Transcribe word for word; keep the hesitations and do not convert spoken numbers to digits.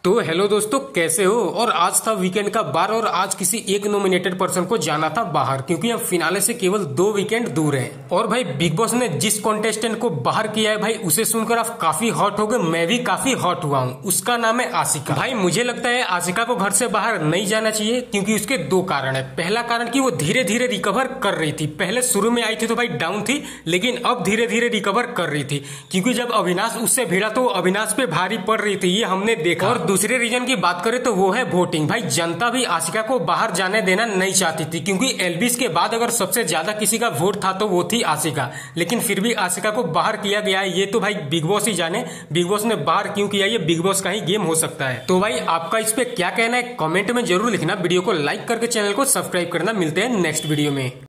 तो हेलो दोस्तों, कैसे हो। और आज था वीकेंड का बार और आज किसी एक नॉमिनेटेड पर्सन को जाना था बाहर, क्योंकि अब फिनाले से केवल दो वीकेंड दूर हैं। और भाई बिग बॉस ने जिस कॉन्टेस्टेंट को बाहर किया है भाई, उसे सुनकर आप काफी हॉट हो गए। मैं भी काफी हॉट हुआ हूँ। उसका नाम है आशिका। भाई मुझे लगता है आशिका को घर से बाहर नहीं जाना चाहिए, क्योंकि उसके दो कारण है। पहला कारण कि वो धीरे धीरे रिकवर कर रही थी। पहले शुरू में आई थी तो भाई डाउन थी, लेकिन अब धीरे धीरे रिकवर कर रही थी, क्योंकि जब अविनाश उससे भिड़ा तो अविनाश पे भारी पड़ रही थी, ये हमने देखा। और दूसरे रीजन की बात करें तो वो है वोटिंग। भाई जनता भी आशिका को बाहर जाने देना नहीं चाहती थी, क्योंकि एल्विस के बाद अगर सबसे ज्यादा किसी का वोट था तो वो थी आशिका। लेकिन फिर भी आशिका को बाहर किया गया है, ये तो भाई बिग बॉस ही जाने बिग बॉस ने बाहर क्यों किया। ये बिग बॉस का ही गेम हो सकता है। तो भाई आपका इस पे क्या कहना है, कमेंट में जरूर लिखना। वीडियो को लाइक करके चैनल को सब्सक्राइब करना। मिलते हैं नेक्स्ट वीडियो में।